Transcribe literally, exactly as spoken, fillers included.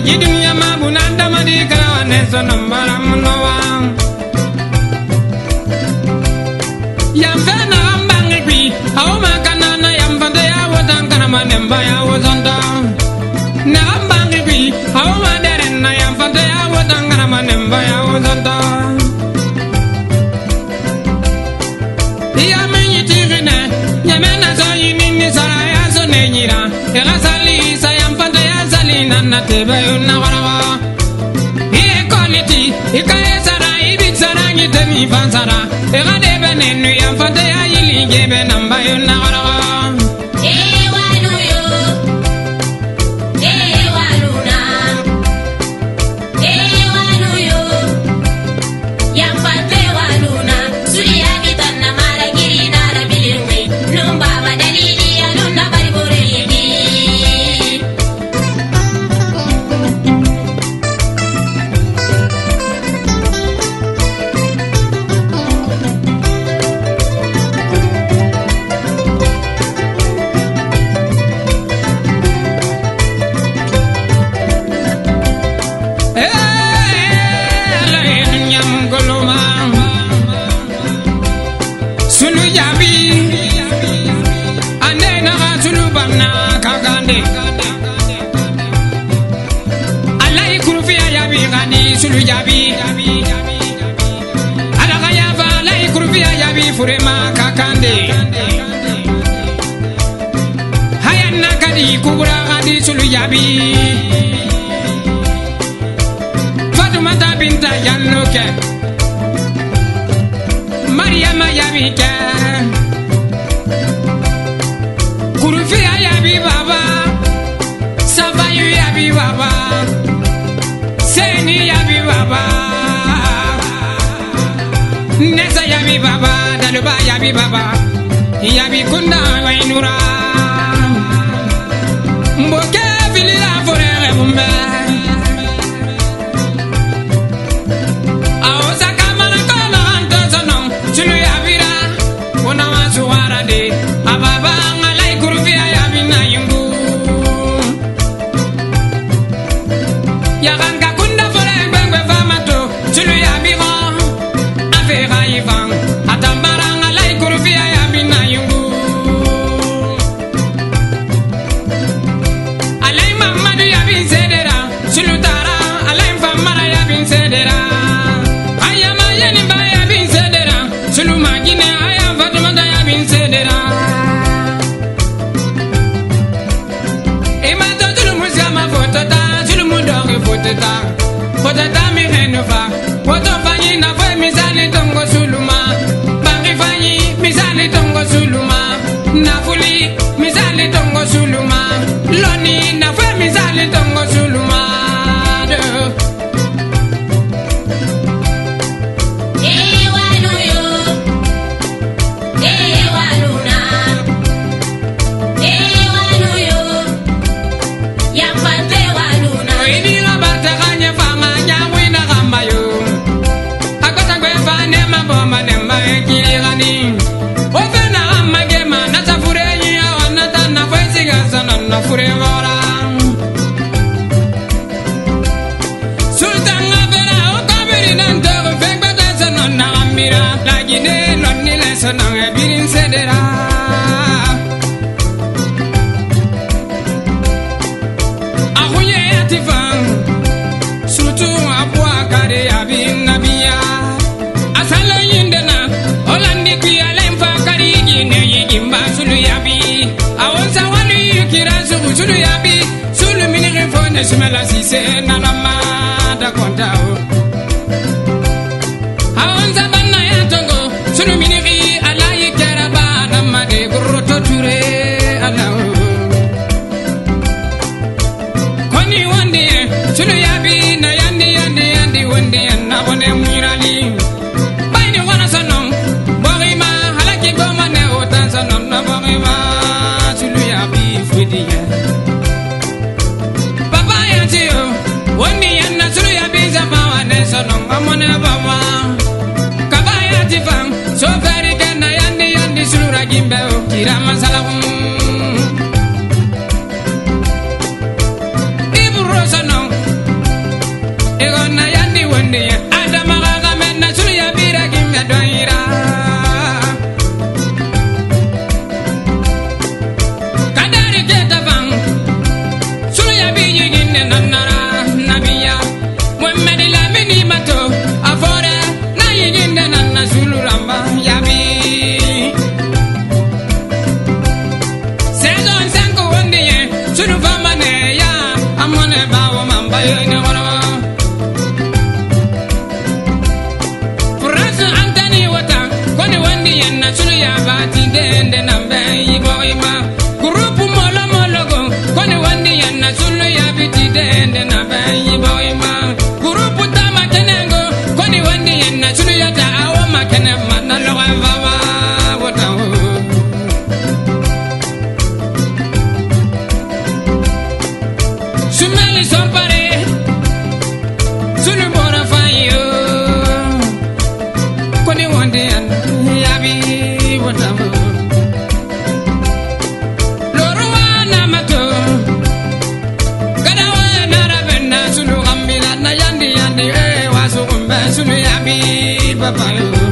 dunia mabunanda madikara nesono maramunowa yamfena ambangri awma kanana yamfande yawotan kanama nemba yawozonda na ambangri awma derena yamfande yawotan kanama nemba yawozonda yamenyi tirine yamena soyini ni saraya sonenyira yagasali sayamfande yasali nana tebayuna warawa equality ikaye sara ibik sara ngitemi fansara egade benenu yamfande yayili gebe namba yuna warawa Sulu jabi, alakaya vala ikurufia jabi furema kakande. Hayana kadi kubura kadi sulu jabi. Fatumata binta Yanloke, Mariama jabi ke. Kurufia jabi baba, Sabayu jabi baba. Seni yabi baba, Nesa yabi baba, Daluba yabi baba, yabi kunda wainura, Mboke filila forere bumbe, Aosa kamana kono anto sonom, Chulu yabira, Una wasuwara de, Ababa ngalai kurufia yabi na yungu, Yakan Potata mi renova, poto fanyi na fwe misali tongo suluma, bangi fanyi misali tongo suluma, nafuli misali tongo suluma, loni na fwe misali tongo suluma. Sulu yabi, sulu mini refone sumela sise nanama da kontao. Aonza banna ya tongo, sulu mini ri alayi keraba namade guroto ture alao. Koni wandi, sulu yabi na yandi yandi yandi wandi na wone mwirali. Baini wana sanom, borima halaki goma ne otan sanom na borima. Sulu yabi fudiya. Kabaya tifam, so very can I yandi yandi surura gimbe kira masalam. Ibu rosa no, awo mambayo ne kono France antani wata koni wandi yenna sulu ya bati dende nambe yibo ima grupu molo molo go koni wandi yenna sulu ya biti dende nambe yibo ima grupu tama tenengo koni wandi yenna sulu ya ta awo makene manna lo vawa wata sumeli sompare sulu bora fayo koni wandi yenna yabi wata Sulu yabi, bye bye.